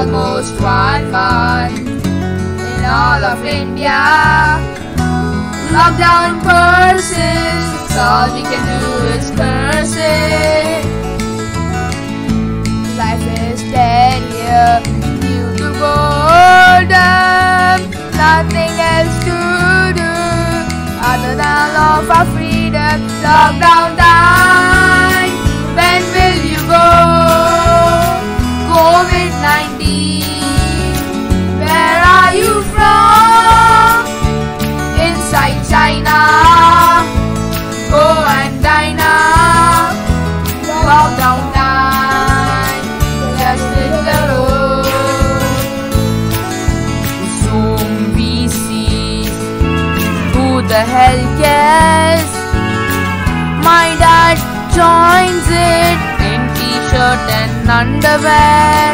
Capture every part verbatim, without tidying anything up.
almost one month in all of India. Lockdown persists, all we can do is curse it. Life is dead here due to boredom. Nothing else to do other than love for freedom. Lockdown time, when will you go? COVID nineteen, where are you from? Inside China, go and dine up. Lockdown time, just hit the road. Soon we see who the hell cares. My dad joins it in t-shirt and underwear.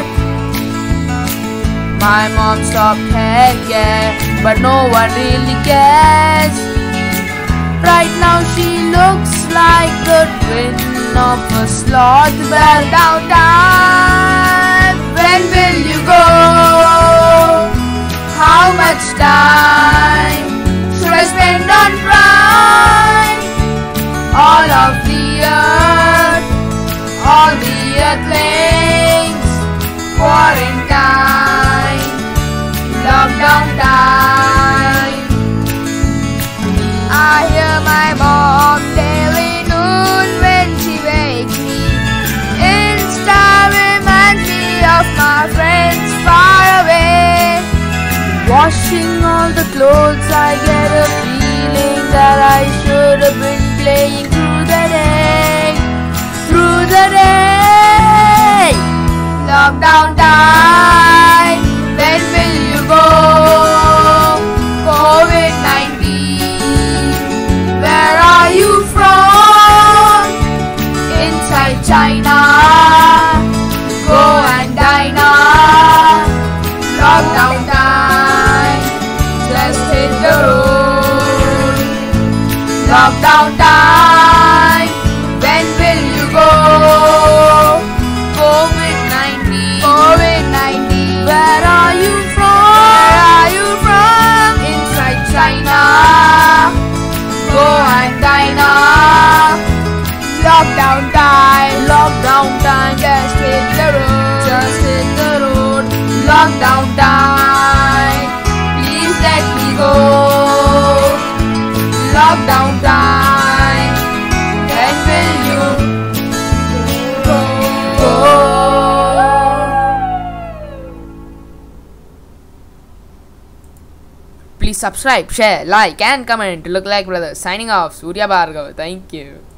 My mom stopped hair care, but no one really cares. Right now she looks like the twin of a sloth. Well, down time, when will you go? How much time should I spend on crime? All of the earth, all the earthlings, quarantine, lockdown time. I hear my mom daily noon when she wakes me. Insta reminds me of my friends far away. Washing all the clothes, I get a feeling that I should have been playing through the day, through the day. Lockdown time, when will you go? COVID nineteen, where are you from? Inside China, go and dine up. Lockdown time, just hit the road. Lockdown time, when will you go? COVID nineteen, COVID nineteen, where are you from? Where are you from? Inside China, go and dine up. Lockdown time, lockdown time, just hit the road, just hit the road. Lockdown time, please let me go. Lockdown time, when will you go? Please subscribe, share, like and comment to Look Like Brothers. Signing off, Surya Bhargav. Thank you.